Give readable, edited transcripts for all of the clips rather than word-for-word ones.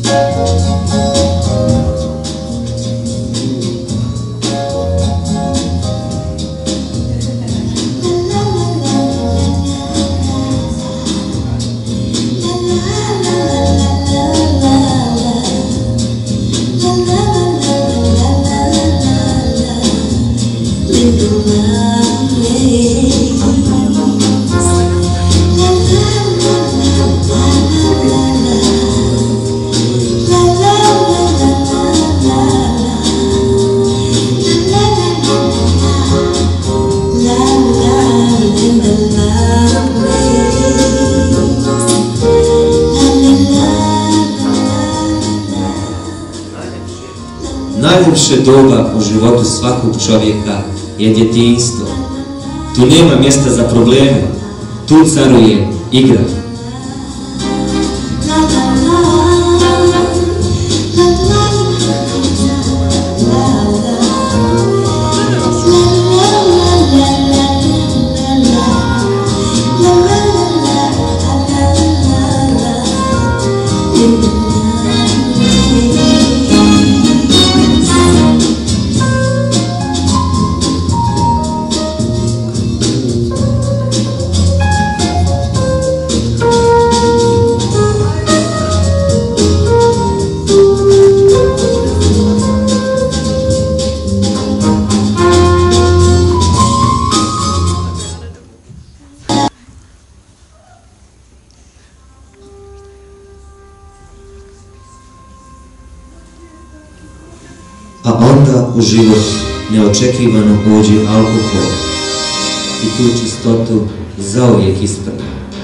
Najljepše doba u životu svakog čovjeka je djetinjstvo. Tu nema mjesta za probleme, tu caruje igra. A onda u život neočekivano uđe alkohol i tu čistotu zauvijek ispravi.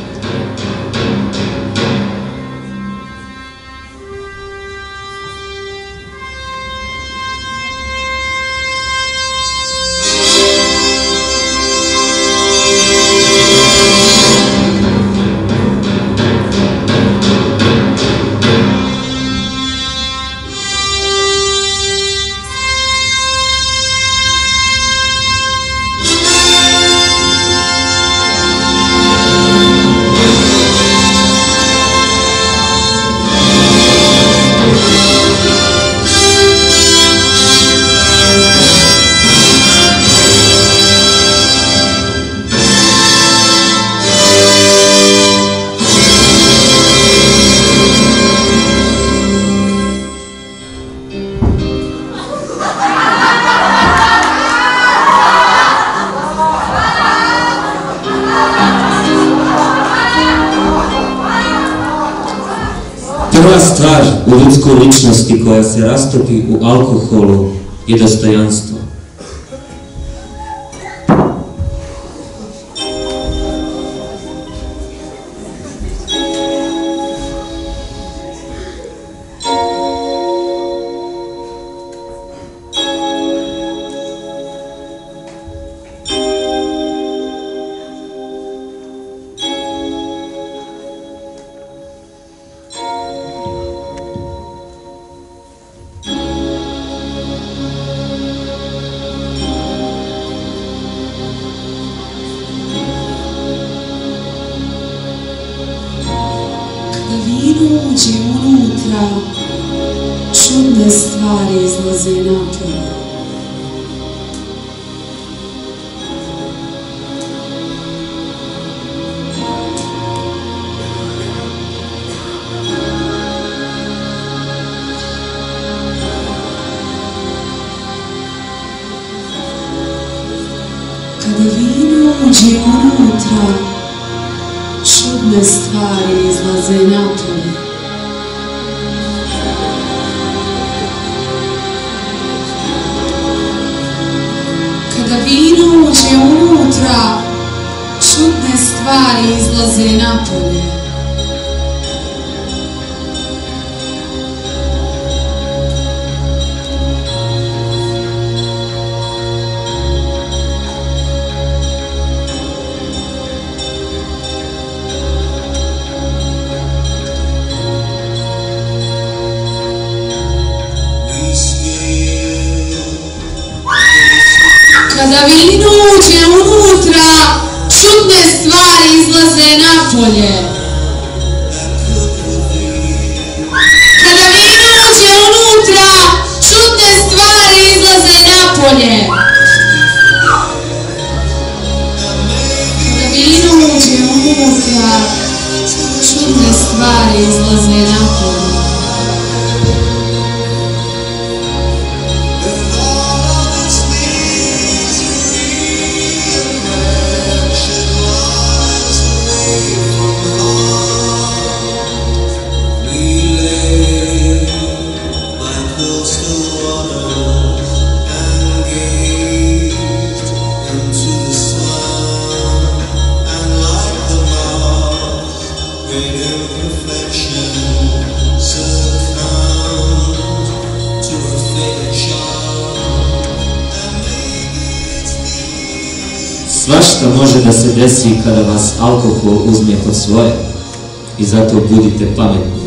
Prva stvar u ljudskoj ličnosti koja se rastopi u alkoholu je dostojanstvo. Vino uđe unutra, čudne stvari izlaze napolje. Kada vino uđe unutra, čudne stvari izlaze napolje. Kada vino uđe unutra, čudne stvari izlaze napolje. Kada vino uđe unutra, čudne stvari izlaze napolje. Kada Svašta može da se desi kada vas alkohol uzme pod svoje i zato budite pametni.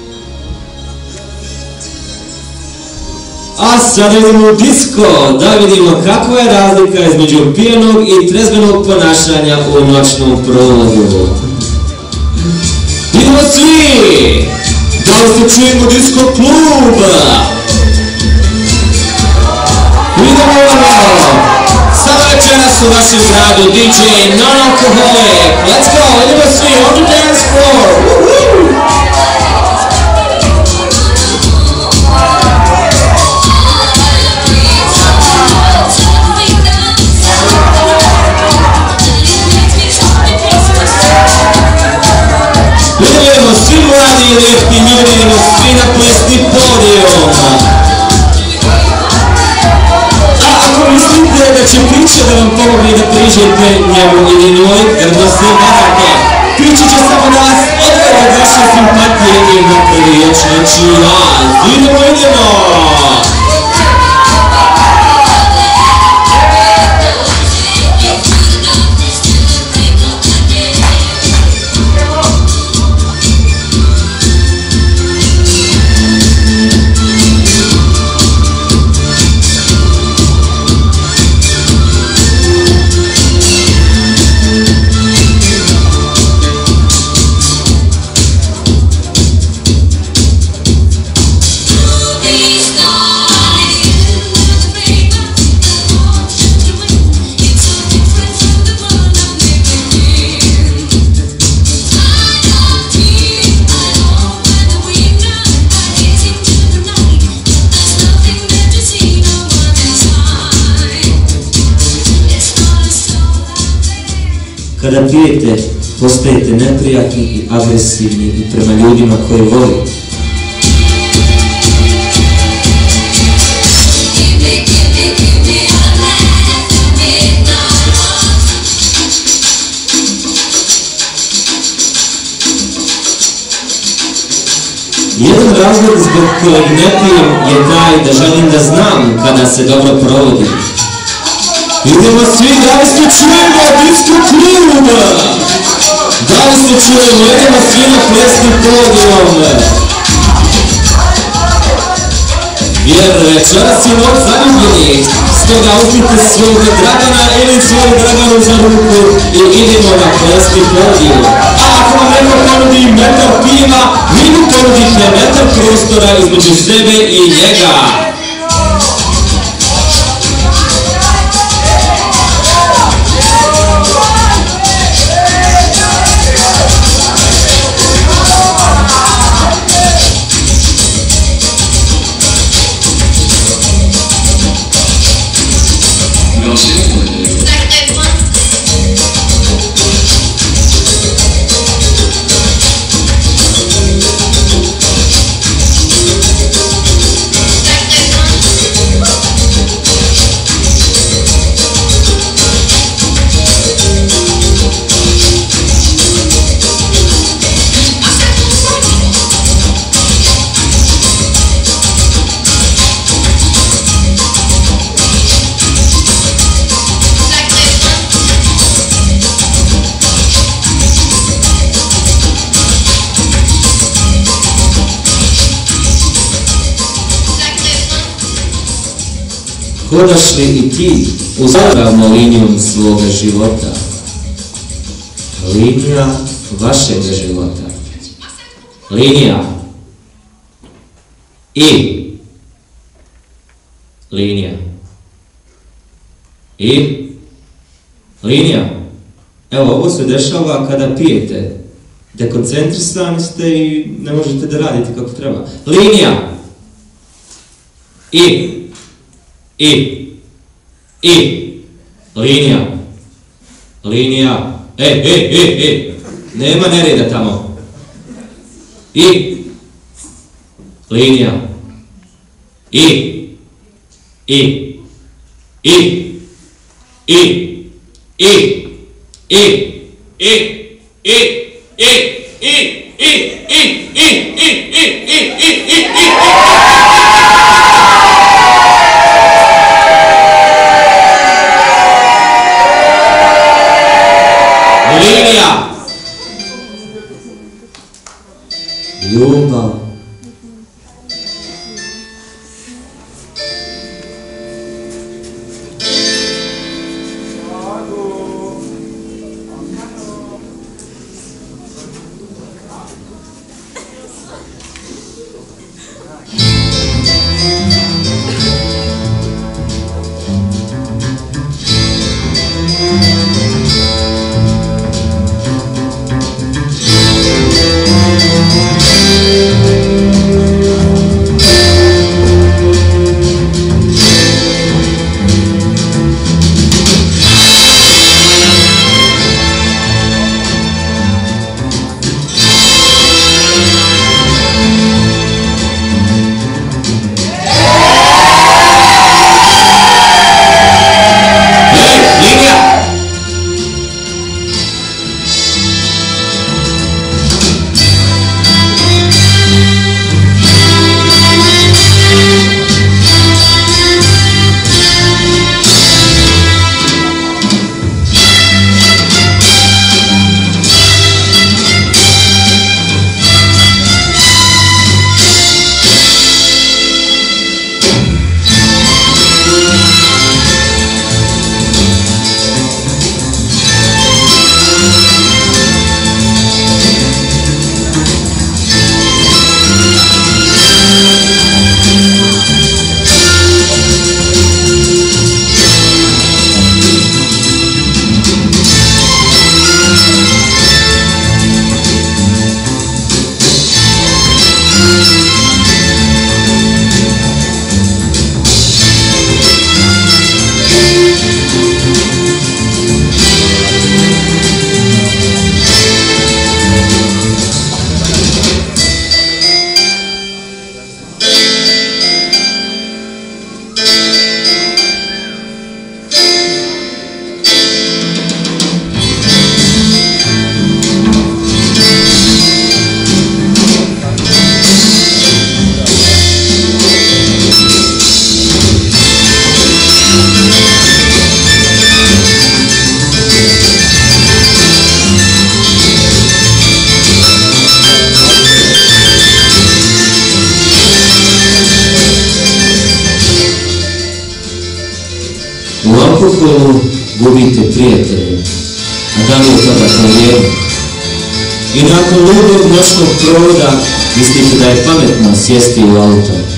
A sada idemo u disko, da vidimo kakva je razlika između pijenog i trezvenog ponašanja u noćnom provodu. Idemo svi! Da li se čujemo disko kluba? Idemo! Samo večeras u vašem gradu DJ Non-Alcoholic. Let's go! Idemo svi on the dance floor! Woohoo! Idemo svi mladi i lijepi ljudi, idemo svi na plesni podijum. A ako mislite da će priča da vam pomogne da priđete njemu ili njoj, jer da se varate, priča će samo da vas odvere od vaše simpatije i napravi još neći jaz. Idemo! Kada pijete, postajete neprijatni i agresivni i prema ljudima koje volite. Jedan razlog zbog kojeg ne pijem je taj da želim da znam kada se dobro provodi. Idemo svi, da li se čujemo disko kluba? Da li se čujemo? Idemo svi na plesni podijum. Jer večeras je noć zaljubljenih, stoga uzmite svog Dragana ili svoju Draganu za ruku i idemo na plesni podijum. A ako vam neko ponudi metar piva, vi mu ponudite metar prostora između sebe i njega. Hodaš li i ti uzravno linijom svoga života? Linija vašeg života. Linija. I. Linija. I. Linija. Evo, ovo se dešava kada pijete. Dekoncentrisani ste i ne možete da radite kako treba. Linija. I. Linija. Linija. Nema nereda tamo. Linija. ljubav. U alkoholu gubite prijatelje, a da li je tada karijeru? I nakon ludog noćnog provoda mislite da je pametno sjesti u auto.